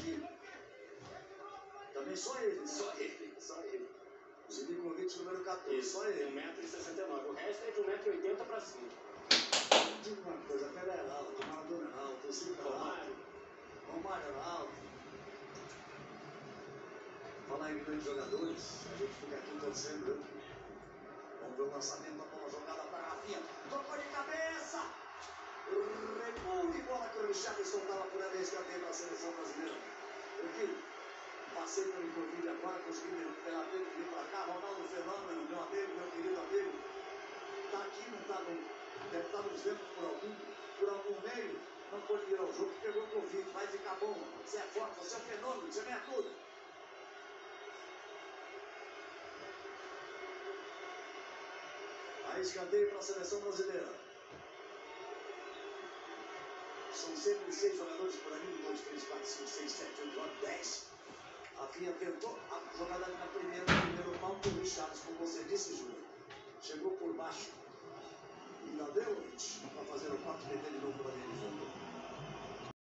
aqui. Também só ele. Só ele. Zivkovic, número 14. Isso, só ele. 1,69 m. O resto é de 1,80 m pra cima. Digo uma coisa, Pelé era alto, Maradona era alto, Zico era alto, Romário era alto. Falar em grandes jogadores, a gente fica aqui torcendo, viu? Vamos ver o lançamento da bola jogada para a Rafinha. Tocou de cabeça! Recuo e bola que o Richarlison estava por ali, escanteio para a seleção brasileira. Eu passei pelo Covid agora, consegui recuperar tempo, vir para cá. Ronaldo Fenômeno, meu amigo, meu querido amigo. Está aqui, não está no... Deve estar nos vendo por algum meio. Não pode vir ao jogo, pegou Covid. Vai ficar bom. Você é forte, você é um fenômeno, você ganha tudo. Aí escanteio para a seleção brasileira. São sempre 6 jogadores por ali. 1, 2, 3, 4, 5, 6, 7, 8, 9, 10. Rafinha tentou a jogada na primeiro mal do Richarlison, como você disse, Júlio. Chegou por baixo. E Nadeulich para fazer o 4 PT de novo para a linha de fundo.